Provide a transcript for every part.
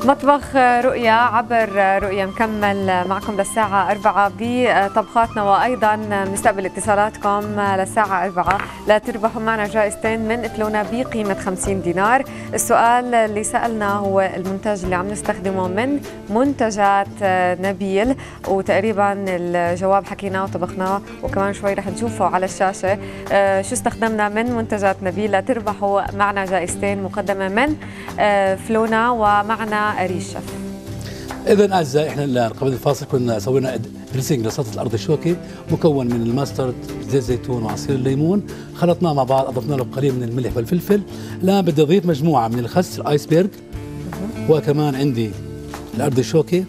مطبخ رؤيا عبر رؤيا مكمل معكم للساعة 4 بطبخاتنا، وأيضا نستقبل اتصالاتكم للساعة 4 لتربحوا معنا جائزتين من فلونا بقيمة 50 دينار. السؤال اللي سألنا هو المنتج اللي عم نستخدمه من منتجات نبيل، وتقريبا الجواب حكيناه وطبخناه وكمان شوي رح نشوفه على الشاشة. شو استخدمنا من منتجات نبيل لتربحوا معنا جائزتين مقدمة من فلونا ومعنا ريش شيف. إذا أعزائي، إحنا الآن قبل الفاصل كنا سوينا دريسنج لسلطة الأرض الشوكي مكون من الماسترد، زيت زيتون وعصير الليمون، خلطناه مع بعض، أضفنا له قليل من الملح والفلفل. الآن بدي أضيف مجموعة من الخس الآيسبرغ، وكمان عندي الأرض الشوكي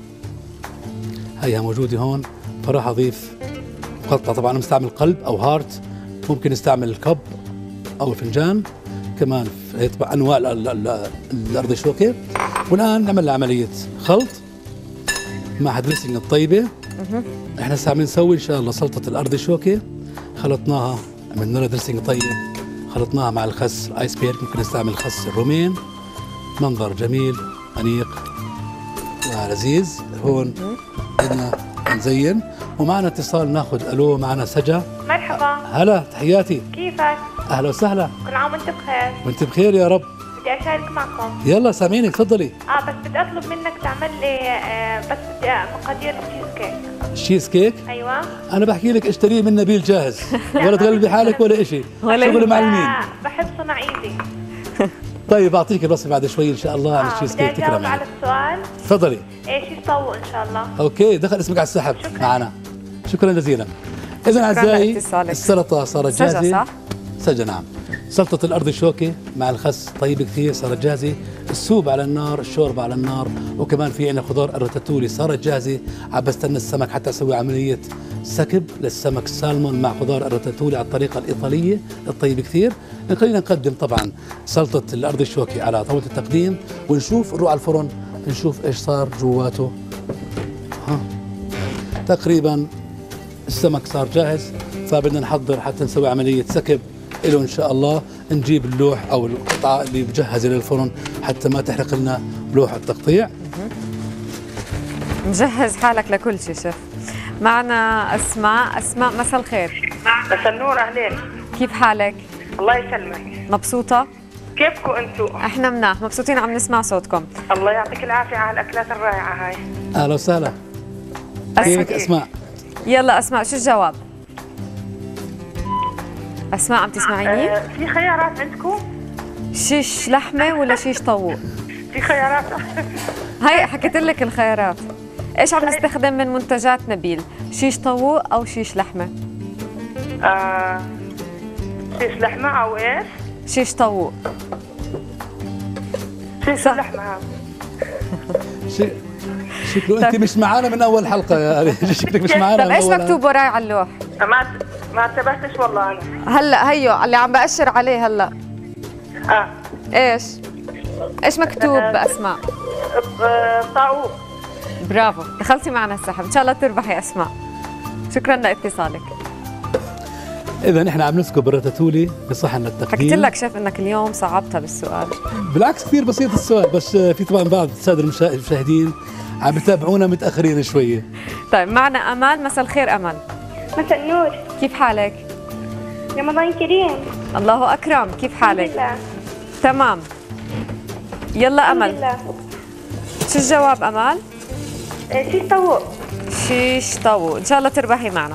هيها موجودة هون، فراح أضيف مقطع. طبعا أنا مستعمل قلب أو هارت، ممكن نستعمل الكب أو الفنجان، كمان يطبع أنواع الأرض الشوكي. والآن نعمل عملية خلط مع دريسنج الطيبة. احنا هسه عم نسوي ان شاء الله سلطة الأرض الشوكي، خلطناها، عملنا لها دريسنج طيب، خلطناها مع الخس الايسبرغ، ممكن نستعمل خس الرومين، منظر جميل أنيق ولذيذ. هون بدنا نزين، ومعنا اتصال ناخذ. الو، معنا سجا. مرحبا. هلا، تحياتي. كيفك؟ اهلا وسهلا. كل عام وانت بخير. وانت بخير يا رب. بدي اشارك معكم. يلا سامعيني، تفضلي. بس بدي اطلب منك تعمل لي بس بدي مقادير التشيز كيك. الشيز كيك؟ ايوه. انا بحكي لك اشتريه من نبيل جاهز، ولا تغلبي حالك ولا شيء، شغل معلمين. بحب صنع ايدي. طيب اعطيك الوصفه بعد شوي ان شاء الله عن التشيز كيك. بدي اجاوب على السؤال. تفضلي. ايش يسووا ان شاء الله. اوكي، دخل اسمك على السحب. شكرا. معنا. شكرا جزيلا. اذا اعزائي، السلطه صارت جاهزه. سجا صح؟ سجا، نعم. سلطة الأرض الشوكي مع الخس طيب كثير صارت جاهزة، السوب على النار، الشوربة على النار، وكمان في عندنا خضار الراتاتولي صارت جاهزة. عم بستنى السمك حتى أسوي عملية سكب للسمك السالمون مع خضار الراتاتولي على الطريقة الإيطالية الطيب كثير. خلينا نقدم طبعا سلطة الأرض الشوكي على طاولة التقديم، ونشوف نروح على الفرن نشوف إيش صار جواته. تقريبا السمك صار جاهز، فبدنا نحضر حتى نسوي عملية سكب له ان شاء الله. نجيب اللوح او القطعه اللي مجهزه للفرن حتى ما تحرق لنا لوح التقطيع. مجهز حالك لكل شيء شيف. معنا اسماء. اسماء، مساء الخير. مساء النور، اهلين. كيف حالك؟ الله يسلمك. مبسوطه؟ كيفكم انتم؟ احنا مناح، مبسوطين، عم نسمع صوتكم. الله يعطيك العافيه على الاكلات الرائعه هاي. اهلا وسهلا. كيفك اسماء؟ يلا اسماء، شو الجواب؟ اسماء عم تسمعيني؟ في خيارات عندكم؟ شيش لحمه ولا شيش طاووق؟ في خيارات. هاي حكيت لك الخيارات. ايش عم نستخدم من منتجات نبيل؟ شيش طاووق او شيش لحمه؟ شيش لحمه او ايش؟ شيش طاووق. شيش لحمه هذا. شكله انت مش معانا من اول حلقه يا شكلك مش معانا. طيب ايش مكتوب وراي على اللوح؟ ما انتبهتش والله انا. هلا هيو اللي عم بأشر عليه هلا. ايش مكتوب باسماء؟ طاووق. برافو، دخلتي معنا السحب، ان شاء الله تربحي اسماء. شكرا لاتصالك. اذا احنا عم نسكب الراتاتولي بصحن التقديم. حكيت لك شيف انك اليوم صعبتها بالسؤال. بالعكس كثير بسيط السؤال، بس في طبعا بعض الساده المشاهدين عم بتابعونا متاخرين شويه. طيب معنا امال. مساء الخير امل. مساء النور. كيف حالك؟ رمضان كريم. الله اكرم، كيف حالك؟ الحمد لله. تمام. يلا امل. الحمد لله. شو الجواب امال؟ شيش طاووق. شيش طاووق، ان شاء الله تربحي معنا.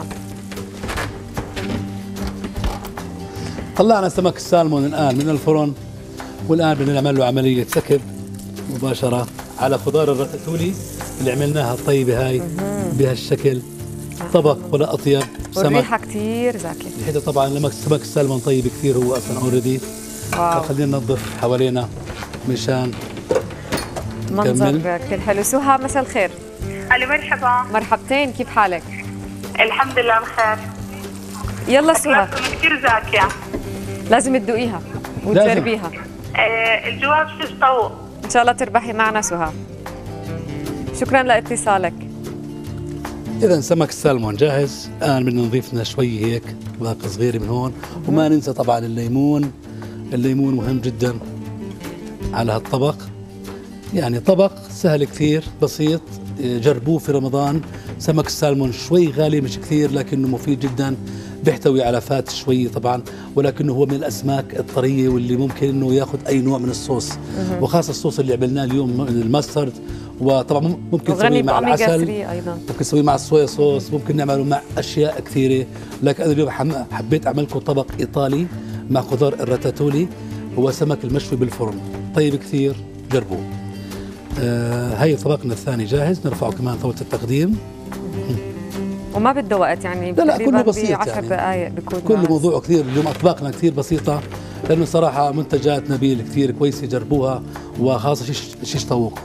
طلعنا سمك السالمون الان من الفرن، والان بدنا نعمل له عمليه سكب مباشره على خضار الراتاتولي اللي عملناها الطيبه هاي بهالشكل. طبق ولا اطيب. والريحه كثير زاكيه. ريحته طبعا لما سمك السالمون طيب كثير هو اصلا اوريدي. خلينا ننظف حوالينا مشان منظر كثير حلو. سهى، مساء الخير. الو، مرحبا. مرحبتين، كيف حالك؟ الحمد لله بخير. يلا سهى. اكلاتكم كثير زاكيه. لازم تدوقيها وتجربيها. الجواب شيش طاووق. ان شاء الله تربحي معنا سهى. شكرا لاتصالك. اذا سمك السالمون جاهز. الان بدنا نضيف لنا شوي هيك باقي صغيره من هون، وما ننسى طبعا الليمون. الليمون مهم جدا على هالطبق. يعني طبق سهل كثير بسيط، جربوه في رمضان. سمك السالمون شوي غالي مش كثير لكنه مفيد جدا، بيحتوي على فات شوي طبعا، ولكنه هو من الاسماك الطريه واللي ممكن انه ياخذ اي نوع من الصوص، وخاصه الصوص اللي عملناه اليوم الماسترد. وطبعا ممكن نسويه مع العسل، ممكن نسويه مع الصويا صوص، ممكن نعمله مع اشياء كثيره. لكن انا اليوم حبيت اعمل لكم طبق ايطالي مع خضار الراتاتولي، هو سمك المشوي بالفرن، طيب كثير، جربوه. هي طبقنا الثاني جاهز، نرفعه كمان طاولة التقديم. وما بده وقت يعني، لا كله بسيط، 10 دقائق بيكون كل موضوع كثير. اليوم اطباقنا كثير بسيطه، لانه صراحه منتجات نبيل كثير كويسه، جربوها، وخاصه شيش طاووق.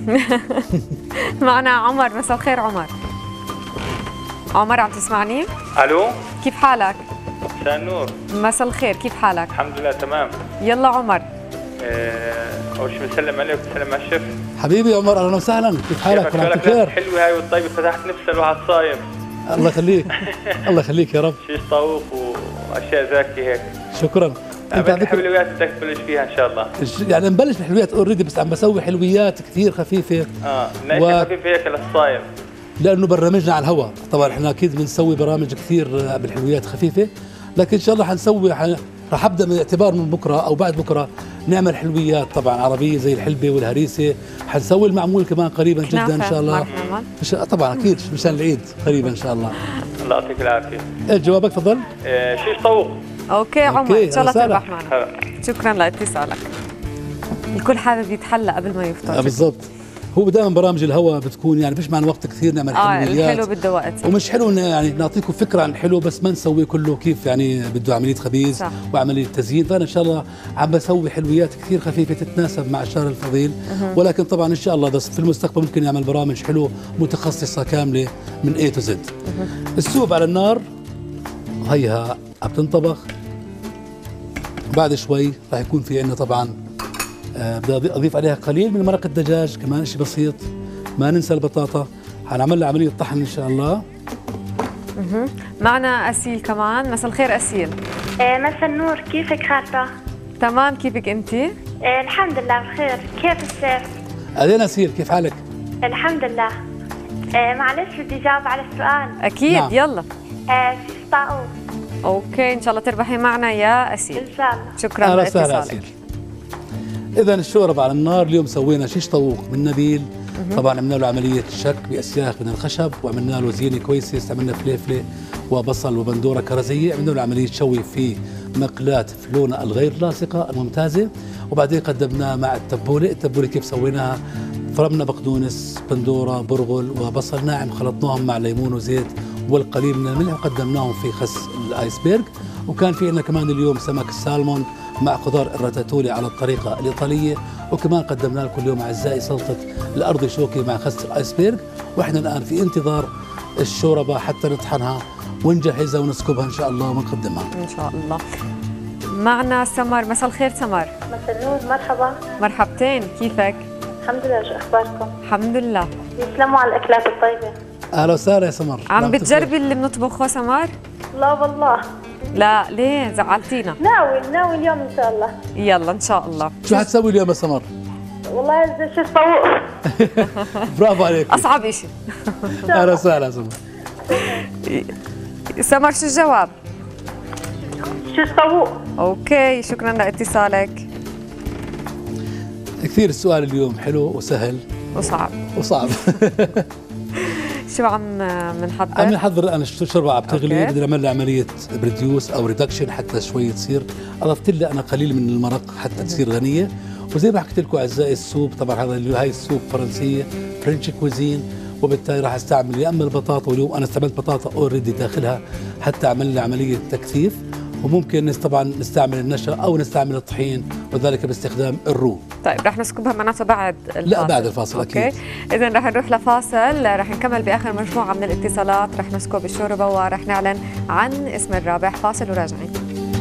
معنا عمر، مساء الخير عمر. عمر عم تسمعني؟ الو، كيف حالك؟ مساء النور. مساء الخير، كيف حالك؟ الحمد لله تمام. يلا عمر. اول شيء بسلم عليك وبسلم على الشيف. حبيبي عمر، اهلا وسهلا، كيف حالك؟ بخير. حلوه هاي والطيبه، فتحت نفس الواحد صايم. الله يخليك. الله يخليك يا رب. شيش طاووق واشياء زاكيه هيك. شكرا. انت الحلويات بدك تبلش فيها ان شاء الله. يعني نبلش بالحلويات اوريدي، بس عم بسوي حلويات كثير خفيفه. خفيفه هيك للصايم، لانه برنامجنا على الهواء. طبعا احنا اكيد بنسوي برامج كثير بالحلويات خفيفه، لكن ان شاء الله حنسوي، راح ابدا من اعتبار من بكره او بعد بكره نعمل حلويات طبعا عربيه زي الحلبه والهريسه. حنسوي المعمول كمان قريبا جدا ان شاء الله. طبعا اكيد مشان العيد قريبا ان شاء الله. الله يعطيك العافيه. جوابك تفضل. شيش طاووق. اوكي عمر، ان شاء الله تربح معنا. شكرا لاتصالك. الكل حابب يتحلى قبل ما يفطر. بالضبط. هو دائما برامج الهواء بتكون يعني فيش معنا وقت كثير نعمل حلويات. الحلو بده وقت، ومش حلو يعني نعطيكم فكره عن الحلو بس ما نسوي كله كيف، يعني بده عمليه خبيز وعمليه تزيين. فانا ان شاء الله عم بسوي حلويات كثير خفيفه تتناسب مع الشهر الفضيل. ولكن طبعا ان شاء الله بس في المستقبل ممكن نعمل برامج حلو متخصصه كامله من A to Z. السوب على النار، هيها عم تنطبخ. بعد شوي راح يكون في عندنا طبعا بدي اضيف عليها قليل من مرق الدجاج، كمان شيء بسيط. ما ننسى البطاطا، حنعمل لها عمليه طحن ان شاء الله. معنا اسيل كمان. مساء الخير اسيل. مساء النور، كيفك خالته؟ تمام، كيفك انت؟ الحمد لله بخير. كيف الشيف؟ اهلين اسيل، كيف حالك؟ الحمد لله. معلش بدي جاوب على السؤال. اكيد. نعم. يلا. شيش طاووق. اوكي، ان شاء الله تربحي معنا يا اسيل. ان شاء الله. شكرا لاتصالك. إذا الشوربة على النار اليوم سوينا شيش طاووق من نبيل. طبعا عملنا له عملية شك بأسياخ من الخشب، وعملنا له زينة كويسة، استعملنا فليفلة وبصل وبندورة كرزية. عملنا له عملية شوي في مقلاة فلونة الغير لاصقة الممتازة، وبعدين قدمناه مع التبولة. التبولة كيف سويناها؟ فرمنا بقدونس، بندورة، برغل وبصل ناعم، خلطناهم مع ليمون وزيت والقليل من الملح، وقدمناهم في خس الايسبرغ. وكان في عندنا كمان اليوم سمك السالمون مع خضار الراتاتولي على الطريقة الإيطالية. وكمان قدمنا لكم اليوم أعزائي سلطة الأرض شوكي مع خس الآيسبرغ. وإحنا الآن في انتظار الشوربة حتى نطحنها ونجهزها ونسكبها إن شاء الله ونقدمها إن شاء الله. معنا سمر. مساء الخير سمر. مساء النور، مرحبا. مرحبتين، كيفك؟ الحمد لله، شو أخباركم؟ الحمد لله. يسلموا على الأكلات الطيبة. أهلا وسهلا يا سمر. عم بتجربي اللي بنطبخه سمر؟ لا والله. لا ليه؟ زعلتينا. ناوي اليوم ان شاء الله. يلا ان شاء الله. شو حتسوي اليوم يا سمر؟ والله شيش طاووق. برافو عليك. اصعب شيء. اهلا وسهلا سمر. سمر شو الجواب؟ شيش طاووق. اوكي، شكرا لاتصالك. كثير السؤال اليوم حلو وسهل وصعب. شو عم نحضر؟ عم نحضر الان الشوربه عم تغلي، بدنا نعمل لها عمليه بريديوس او ريدكشن حتى شوي تصير. اضفت لها انا قليل من المرق حتى تصير غنيه. وزي ما حكيت لكم اعزائي السوب، طبعا هاي السوب فرنسيه فرنش كوزين، وبالتالي راح استعمل يا اما البطاطا، واليوم انا استعملت بطاطا اوريدي داخلها حتى اعمل لها عمليه تكثيف. وممكن طبعا نستعمل النشا او نستعمل الطحين، وذلك باستخدام الرو. طيب رح نسكبها معناته بعد الفاصل؟ لا بعد الفاصل اكيد. اذا رح نروح لفاصل، رح نكمل باخر مجموعه من الاتصالات، رح نسكب الشوربه ورح نعلن عن اسم الرابح. فاصل وراجعين.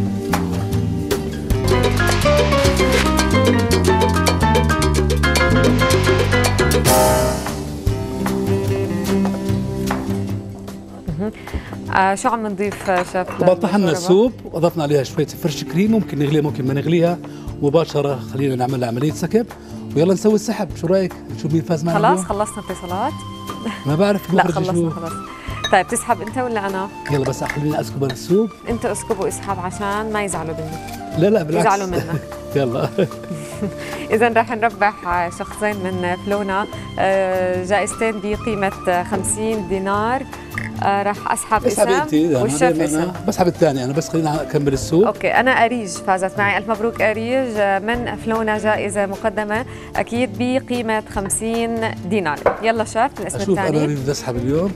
شو عم نضيف شيف؟ طحنا السوب واضفنا عليها شويه فرش كريم، ممكن نغليها ممكن ما نغليها مباشره. خلينا نعمل عمليه سكب ويلا نسوي السحب، شو رايك؟ نشوف مين فاز معنا خلاص اليوم؟ خلصنا اتصالات؟ ما بعرف لا المخرج خلصنا شو. خلاص. طيب تسحب انت ولا انا؟ يلا بس خليني اسكب السوق. انت اسكب واسحب عشان ما يزعلوا منك. لا بالعكس يزعلوا منك. يلا اذا رح نربح شخصين من فلونا جائزتين بقيمه 50 دينار. رح اسحب اسم والشيف اسم. بسحب الثاني انا، بس خلينا اكمل السوق. اوكي انا اريج فازت معي. الف مبروك اريج، من فلونا جائزه مقدمه اكيد بقيمه 50 دينار. يلا شيف الاسم الثاني. اشوف انا اريد اسحب اليوم.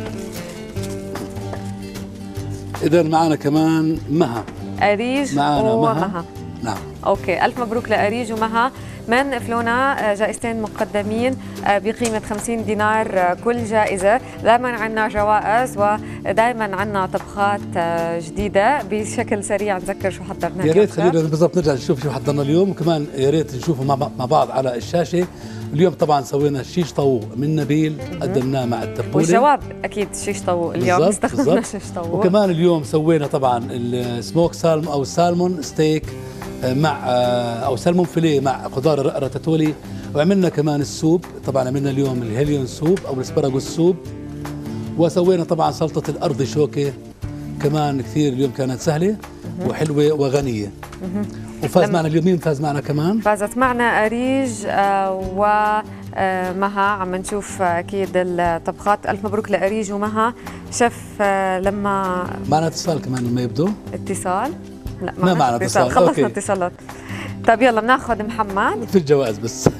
اذا معنا كمان مها. اريج ومها. نعم. اوكي الف مبروك لاريج ومها من فلونا، جائزتين مقدمين بقيمة 50 دينار كل جائزة. دائما عنا جوائز ودائما عنا طبخات جديدة. بشكل سريع نذكر شو حضرنا. يا ريت خلينا بالضبط نرجع نشوف شو حضرنا اليوم، وكمان يا ريت نشوفه مع بعض على الشاشة. اليوم طبعا سوينا شيش طاووق من نبيل قدمناه مع التبولة، والجواب اكيد شيش طاووق اليوم استخدمنا شيش طاووق. وكمان اليوم سوينا طبعا السموك سالمون او سالمون ستيك مع او سلمون فيليه مع خضار راتاتولي، وعملنا كمان السوب. طبعا عملنا اليوم الهيليون سوب او الاسبراغوس سوب، وسوينا طبعا سلطه الارض شوكه كمان كثير اليوم كانت سهله وحلوه وغنيه. وفاز معنا اليوم مين فاز معنا كمان؟ فازت معنا اريج ومها. عم نشوف اكيد الطبخات. الف مبروك لاريج ومها. شيف لما معنا اتصال كمان لما يبدو اتصال. لا ما معنا اتصال. خلصنا اتصالات. طيب يلا بناخذ محمد في الجوائز بس.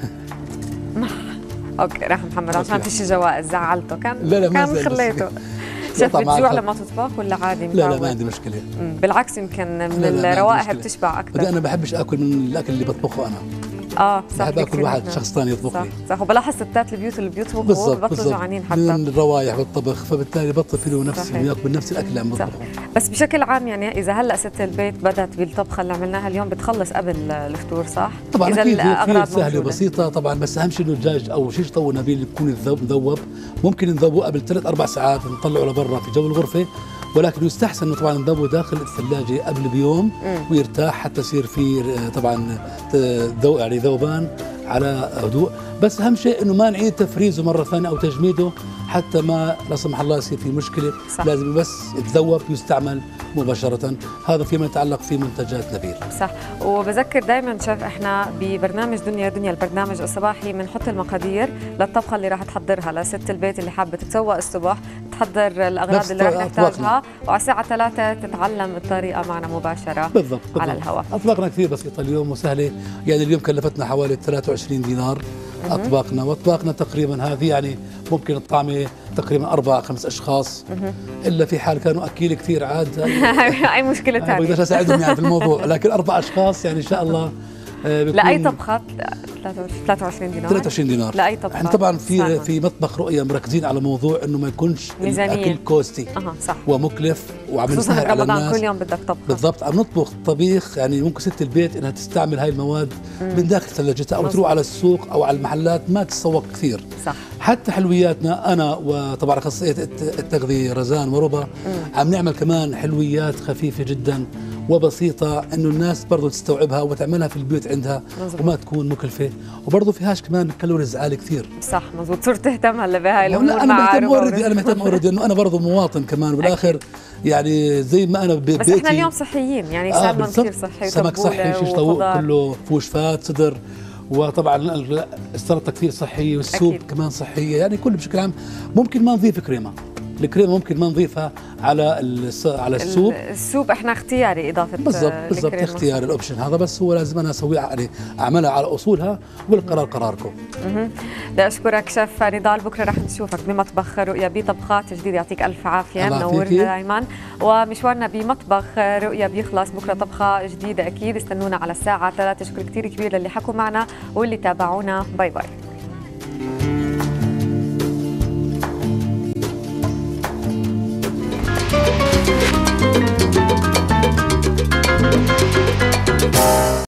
اوكي راح محمد عشان فيش جوائز. زعلته كان لا خليته. شيف بتجوع لما تطبخ ولا عادي؟ لا ما عندي مشكله. بالعكس يمكن من الروائح بتشبع اكثر. انا بحبش اكل من الاكل اللي بطبخه انا. صح. بحب اكل واحد شخص ثاني يطبخ لي. صح. وبلاحظ ستات البيوت اللي بيطبخوا بطلوا جوعانين حتى من الروايح بالطبخ، فبالتالي بطل فيه نفس ياكل نفس الاكل اللي عم بطبخه. بس بشكل عام يعني اذا هلا ست البيت بدات بالطبخه اللي عملناها اليوم بتخلص قبل الفطور صح؟ طبعا إذا اكيد الأغراض كثير سهله موجودة. وبسيطه طبعا، بس اهم شيء انه الدجاج او شيش طاووق نبيل يكون مذوب. ممكن نذوبه قبل 3-4 ساعات ونطلعه لبرا في جو الغرفه، ولكن يستحسن انه طبعا نذوبه داخل الثلاجه قبل بيوم ويرتاح حتى يصير في طبعا يعني ذوبان على هدوء. بس اهم شيء انه ما نعيد تفريزه مره ثانيه او تجميده حتى ما لا سمح الله يصير في مشكله. صح. لازم بس يتذوب يستعمل مباشره. هذا فيما يتعلق في منتجات نبيل. صح. وبذكر دائما شيف احنا ببرنامج دنيا البرنامج الصباحي بنحط المقادير للطبخه اللي راح تحضرها لست البيت اللي حابه تتسوق الصبح، تحضر الاغراض اللي راح نحتاجها، وعلى الساعه 3 تتعلم الطريقه معنا مباشره. بالضبط. على الهواء. اطباقنا كثير بسيطه اليوم وسهله، يعني اليوم كلفتنا حوالي 23 دينار واطباقنا تقريبا هذه يعني ممكن الطعمه تقريبا 4-5 اشخاص، الا في حال كانوا اكيل كثير عاد اي مشكله ثانيه. بقدرش اساعدهم يعني في الموضوع، لكن 4 اشخاص يعني ان شاء الله لاي طبخه 23 دينار 23 دينار لاي طبخه. احنا طبعا في مطبخ رؤيا مركزين على موضوع انه ما يكونش الاكل كوستي صح. ومكلف وعم خصوصا نسهل على رمضان الناس. كل يوم بدك طبخه. بالضبط. عم نطبخ طبيخ يعني ممكن ست البيت انها تستعمل هاي المواد من داخل ثلاجتها او تروح على السوق او على المحلات ما تتسوق كثير. صح. حتى حلوياتنا انا وطبعا اخصائيه التغذيه رزان وربا عم نعمل كمان حلويات خفيفه جدا وبسيطه انه الناس برضه تستوعبها وتعملها في البيوت عندها وما تكون مكلفه، وبرضه فيهاش كمان كالوريز عالي كثير. صح مزبوط. صرت تهتم هلا بهاي الامور. لا انا مهتم اوريدي انه انا برضه مواطن كمان بالاخر يعني زي ما انا ببيتي. بس احنا اليوم صحيين يعني سلمون كثير صحي، سمك صحي، شيش طاووق كله فوش فات صدر، وطبعا السلطه كثير صحيه والسوب أكيد. كمان صحيه، يعني كله بشكل عام. ممكن ما نضيف كريمه، الكريمه ممكن ما نضيفها على السوب. السوب احنا اختياري اضافه بالضبط اختياري الاوبشن هذا، بس هو لازم انا اسويه يعني اعملها على اصولها والقرار قراركم. بدي اشكرك شيف نضال. بكره رح نشوفك بمطبخ رؤيا بطبخات جديده. يعطيك الف عافيه، منورنا دائما. ومشوارنا بمطبخ رؤيا بيخلص بكره طبخه جديده اكيد. استنونا على الساعه 3. شكر كثير كبير للي حكوا معنا واللي تابعونا. باي باي.